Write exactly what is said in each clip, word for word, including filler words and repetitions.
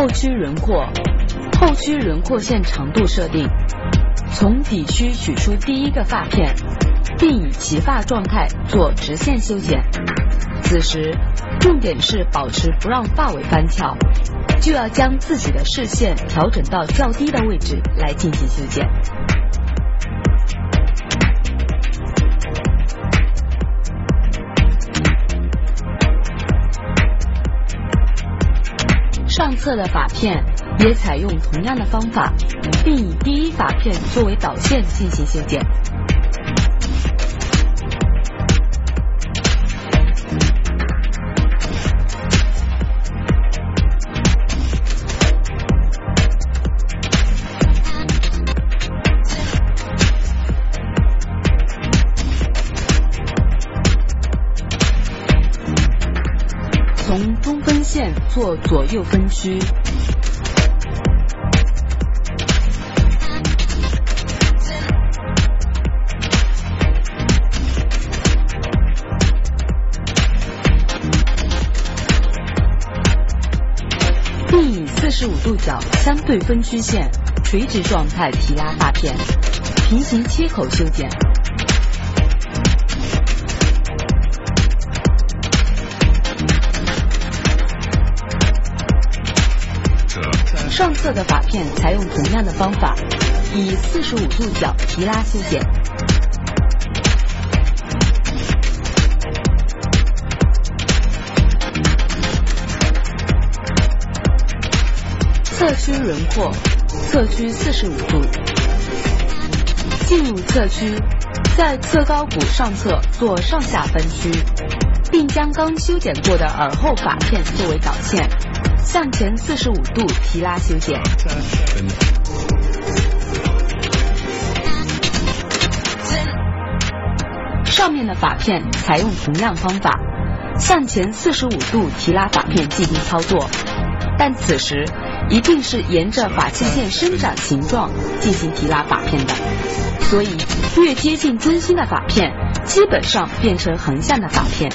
后区轮廓，后区轮廓线长度设定，从底区取出第一个发片，并以齐发状态做直线修剪。此时重点是保持不让发尾翻翘，就要将自己的视线调整到较低的位置来进行修剪。上侧的发片也采用同样的方法，并以第一发片作为导线进行修剪。从中分线做左右分区，并以四十五度角相对分区线垂直状态提拉发片，平行切口修剪。上侧的发片采用同样的方法，以四十五度角提拉修剪。侧区轮廓，侧区四十五度。进入侧区，在侧高骨上侧做上下分区，并将刚修剪过的耳后发片作为导线，向前四十五度提拉修剪。上面的发片采用同样方法，向前四十五度提拉发片进行操作，但此时一定是沿着发际线伸展形状进行提拉发片的，所以越接近中心的发片基本上变成横向的发片。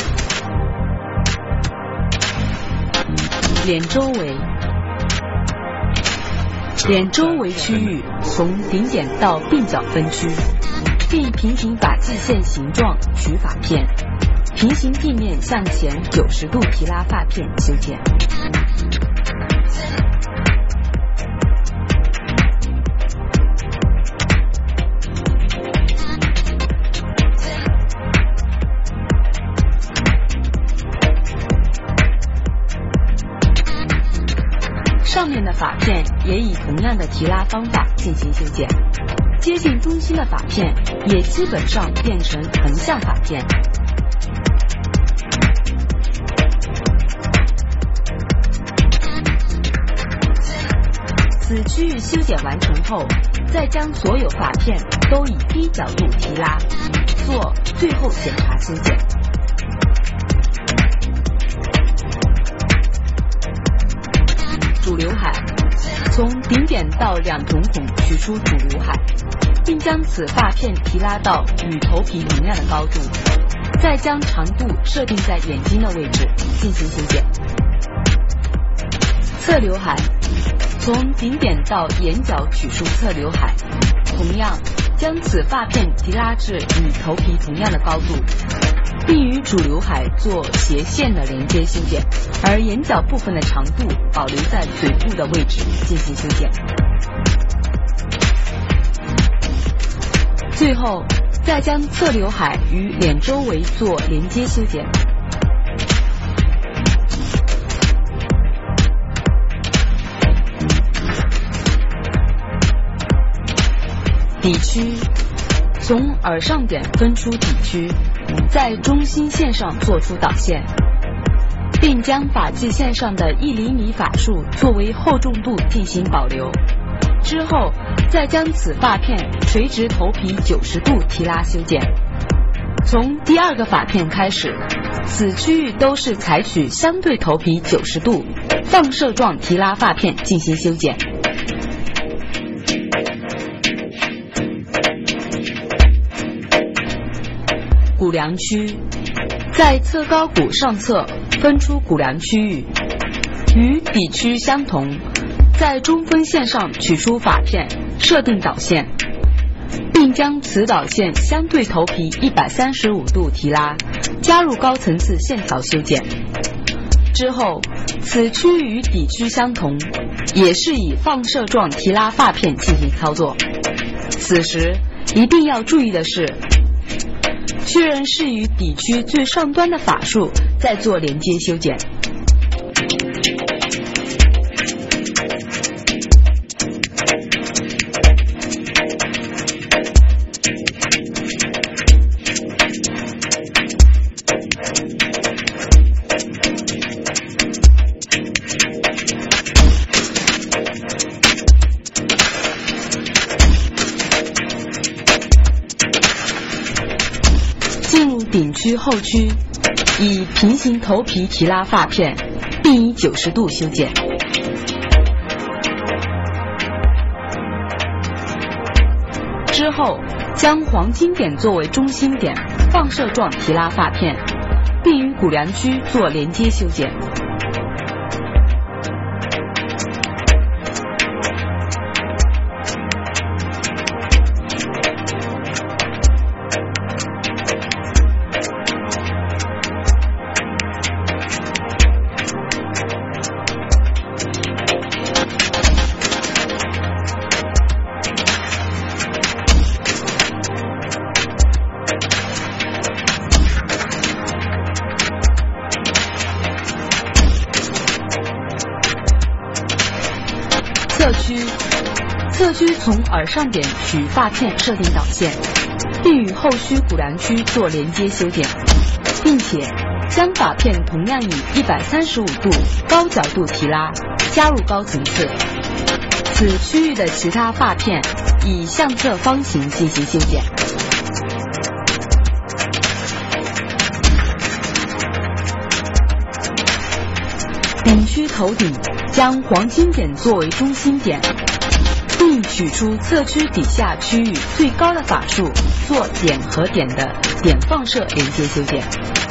脸周围，脸周围区域从顶点到鬓角分区，并平行发际线形状取发片，平行地面向前九十度提拉发片修剪。上面的发片也以同样的提拉方法进行修剪，接近中心的发片也基本上变成横向发片。此区域修剪完成后，再将所有发片都以低角度提拉，做最后检查修剪。主刘海，从顶点到两瞳孔取出主刘海，并将此发片提拉到与头皮同样的高度，再将长度设定在眼睛的位置进行修剪。侧刘海，从顶点到眼角取出侧刘海，同样将此发片提拉至与头皮同样的高度，并与主刘海做斜线的连接修剪，而眼角部分的长度保留在嘴部的位置进行修剪。最后再将侧刘海与脸周围做连接修剪。底区，从耳上点分出底区，在中心线上做出导线，并将发际线上的一厘米发数作为厚重度进行保留。之后再将此发片垂直头皮九十度提拉修剪。从第二个发片开始，此区域都是采取相对头皮九十度放射状提拉发片进行修剪。骨梁区，在侧高骨上侧分出骨梁区域， 与底区相同，在中分线上取出发片，设定导线，并将此导线相对头皮一百三十五度提拉，加入高层次线条修剪。之后，此区与底区相同，也是以放射状提拉发片进行操作。此时一定要注意的是，确认是与底区最上端的发束再做连接修剪。顶区后区，以平行头皮提拉发片，并以九十度修剪。之后，将黄金点作为中心点，放射状提拉发片，并与骨梁区做连接修剪。侧区，侧区从耳上点取发片设定导线，并与后区骨梁区做连接修剪，并且将发片同样以一百三十五度高角度提拉，加入高层次。此区域的其他发片以向侧方形进行修剪。顶区头顶将黄金点作为中心点，并取出侧区底下区域最高的发束，做点和点的点放射连接修剪。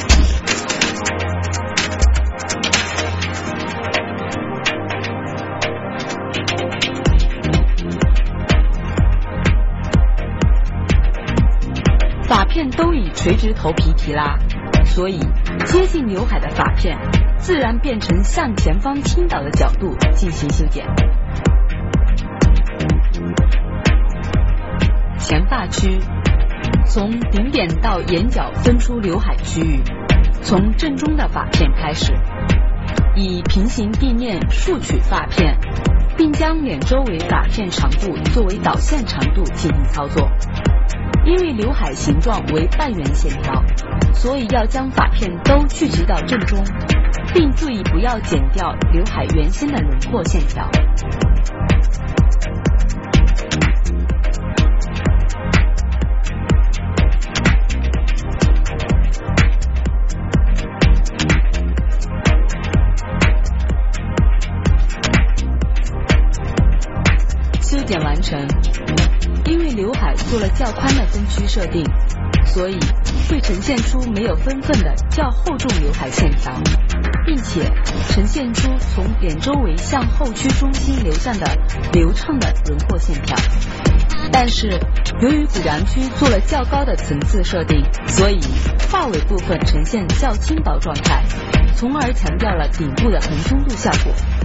发片都以垂直头皮提拉，所以接近刘海的发片自然变成向前方倾倒的角度进行修剪。前发区，从顶点到眼角分出刘海区域，从正中的发片开始，以平行地面竖取发片，并将脸周围发片长度作为导线长度进行操作。因为刘海形状为半圆线条，所以要将发片都聚集到正中，并注意不要剪掉刘海原先的轮廓线条。修剪完成。因为刘海做了较宽的分区设定，所以会呈现出没有分缝的较厚重刘海线条，并且呈现出从脸周围向后区中心流向的流畅的轮廓线条。但是由于骨梁区做了较高的层次设定，所以发尾部分呈现较轻薄状态，从而强调了顶部的横松度效果。